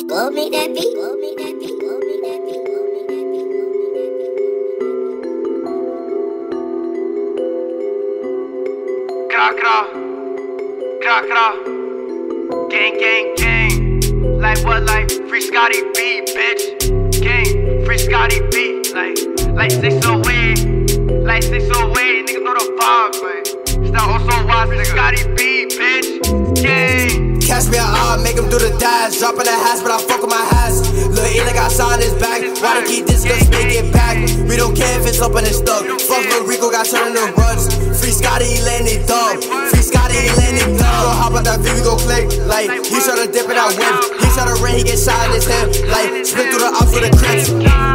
Go make that beat. Go make that beat. Go make that beat. Go make that beat. Kra kra, gang gang gang. Like what? Like free Scotty B, bitch. Gang, free Scotty B. Like 608, like 608. Niggas know the vibes, like it's that also Wvttz, nigga. Scotty B, bitch. Gang. Catch me out, make him do the dash. Dropping the hash, but I fuck with my hats. Lil' E got signed his back. Why to keep this cause make it back? We don't care if it's up and it's stuck. Fuck Lil' Rico, got turned into runs. Free Scotty, he landed dumb. Free Scotty, he landed dumb. Go hop out that V, we go click. Like, he tryna dip in that whip. He tryna rain, he get shot in his hip. Like, spit through the ops with the crips.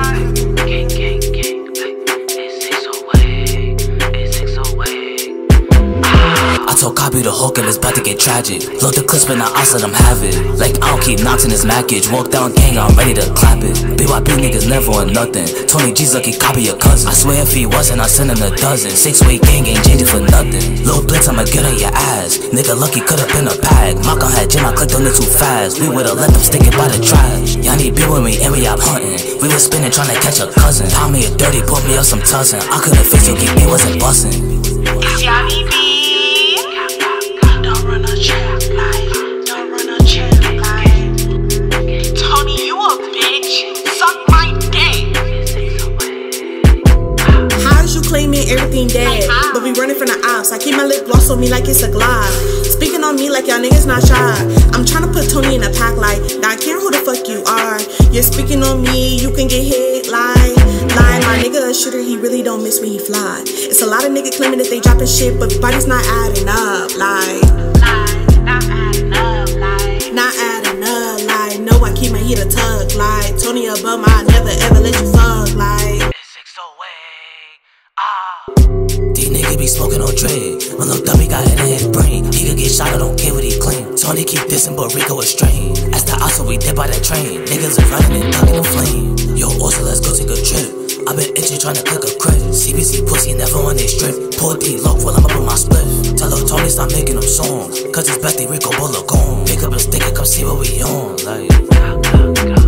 I told Copy the hook and it's about to get tragic. Load the clips, but now I let them have it. Like I don't keep knocks in this package. Walk down gang, I'm ready to clap it. BYB niggas never on nothing. 20 G's lucky Copy your cousin. I swear if he wasn't, I send him a dozen. 6-way gang ain't changing for nothing. Lil' Blitz, I'ma get on your ass. Nigga lucky could've been a bag. Malcolm had Jim, I clicked on it too fast. We would've let them stick it by the trash. Yanni be with me and we out hunting. We was spinning trying to catch a cousin. Pound me a dirty, put me up some tussin'. I couldn't fix your game, it wasn't bussin'. It's Yanni B. Don't run a check like, don't run a check like. Tony, you a bitch. Suck my dick. How is you claiming everything dead? But we running from the ops. I keep my lip gloss on me like it's a glove. Speaking on me like y'all niggas not shy. I'm tryna put Tony in a pack like, now I care who the fuck you are. You're speaking on me, you can get hit like. My nigga a shooter, he really don't miss when he fly. It's a lot of niggas claiming that they dropping shit, but body's not adding up like. Not adding up like. Not adding up like. No, I keep my heat a tug like. Tony a bum, I never ever let you fuck like. These niggas be smoking on Dre. When Lil' Dummy got hit in his brain, he could get shot, I don't care what he claim. Tony keep dissing, but Rico is strained. As the also we dead by that train. Niggas is running and ducking the flame. Yo, also let's go take a trip. I been itching tryna click a credit. CBC pussy never on they strip. Pull D lock while I'm up on my split. Tell her Tony stop making them songs, cause it's Betty Rico Bullet gone. Pick up a stick and come see what we on. Like